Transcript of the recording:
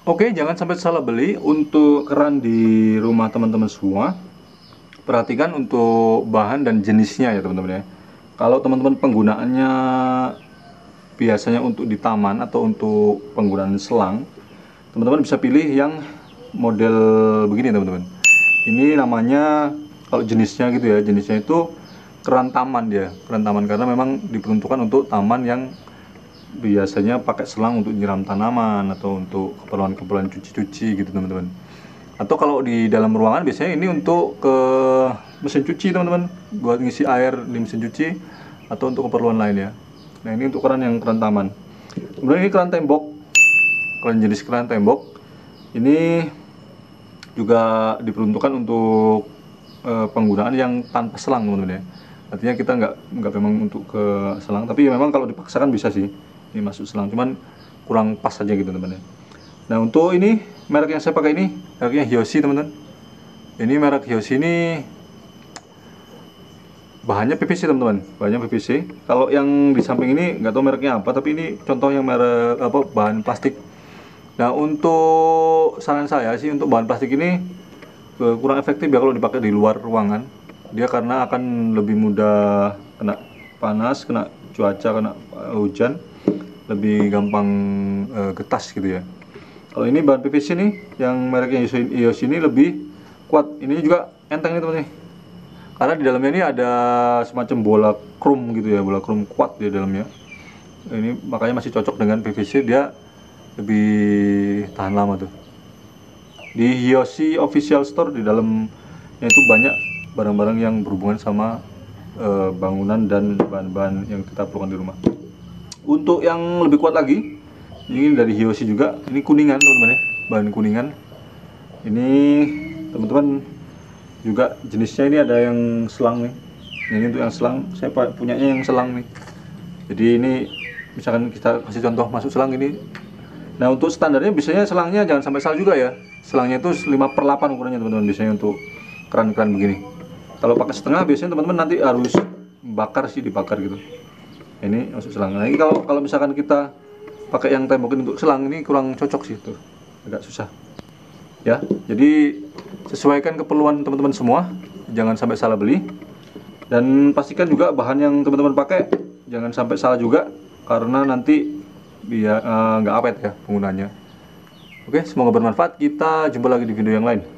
Oke, jangan sampai salah beli untuk keran di rumah teman-teman semua. Perhatikan untuk bahan dan jenisnya ya teman-teman ya. Kalau teman-teman penggunaannya biasanya untuk di taman atau untuk penggunaan selang, teman-teman bisa pilih yang model begini teman-teman. Ini namanya, kalau jenisnya gitu ya, jenisnya itu keran taman dia, keran taman, karena memang diperuntukkan untuk taman yang biasanya pakai selang untuk nyiram tanaman atau untuk keperluan-keperluan cuci-cuci gitu teman-teman. Atau kalau di dalam ruangan biasanya ini untuk ke mesin cuci teman-teman, buat ngisi air di mesin cuci atau untuk keperluan lain ya. Nah ini untuk keran yang keran taman. Kemudian ini keran tembok, keran jenis keran tembok. Ini juga diperuntukkan untuk penggunaan yang tanpa selang teman-teman ya. Artinya kita nggak memang untuk ke selang, tapi ya memang kalau dipaksakan bisa sih ini masuk selang, cuman kurang pas aja gitu teman-teman ya. Nah untuk ini merek yang saya pakai ini mereknya Hyoshi teman-teman. Ini merek Hyoshi ini bahannya PVC teman-teman, bahannya PVC. Kalau yang di samping ini nggak tahu mereknya apa, tapi ini contoh yang merek apa, bahan plastik. Nah untuk saran saya sih untuk bahan plastik ini kurang efektif ya kalau dipakai di luar ruangan. Dia karena akan lebih mudah kena panas, kena cuaca, kena hujan, lebih gampang getas gitu ya. Kalau ini bahan PVC nih, yang mereknya Hyoshi ini lebih kuat. Ini juga enteng nih teman nih. Karena di dalamnya ini ada semacam bola krom gitu ya, bola krom kuat di dalamnya. Ini makanya masih cocok dengan PVC, dia lebih tahan lama tuh. Di Hyoshi Official Store di dalamnya itu banyak barang-barang yang berhubungan sama bangunan dan bahan-bahan yang kita perlukan di rumah. Untuk yang lebih kuat lagi, ini dari Hyoshi juga. Ini kuningan teman-teman ya, bahan kuningan. Ini teman-teman juga jenisnya ini ada yang selang nih. Ini untuk yang selang, saya punyanya yang selang nih. Jadi ini misalkan kita kasih contoh masuk selang ini. Nah untuk standarnya biasanya selangnya jangan sampai salah juga ya. Selangnya itu 5/8 ukurannya teman-teman, biasanya untuk keran-keran begini. Kalau pakai setengah biasanya teman-teman nanti harus bakar sih, dibakar gitu. Ini masuk selang. Nah ini kalau misalkan kita pakai yang tembokin untuk selang, ini kurang cocok sih tuh, agak susah ya. Jadi sesuaikan keperluan teman-teman semua, jangan sampai salah beli, dan pastikan juga bahan yang teman-teman pakai jangan sampai salah juga, karena nanti biar nggak awet ya penggunanya. Oke, semoga bermanfaat. Kita jumpa lagi di video yang lain.